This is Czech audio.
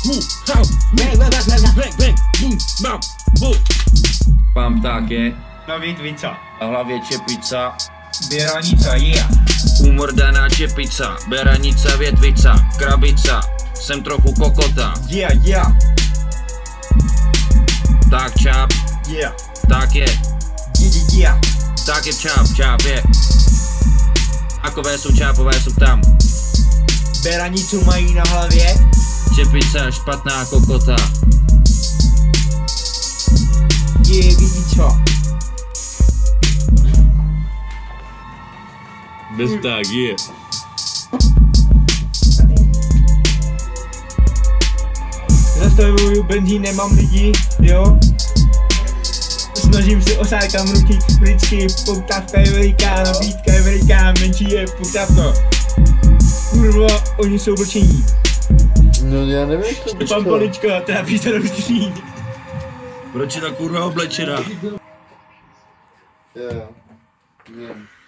Mám ptáky, Na větvica. na hlavě čepica, Běranica, yeah. umrdaná čepica, beranica, větvica, krabica, jsem trochu kokota, Yeah, yeah, tak čáp, yeah. tak je, Yeah. tak je čáp je. Takové jsou čápové, jsou tam, Beranicu mají na hlavě. čepice špatná kokota. Je, větvičo. Bez tak je. Zastavuju benzín, nemám lidi, jo. Snažím se osákám ruky, vždycky poutavka je veliká, nabídka je veliká, menší je poutavka. Kurva, oni jsou blčení. No já nevím, co Pan Polička, trápí se rozkříň. Proč je ta kurva oblečená? Jo.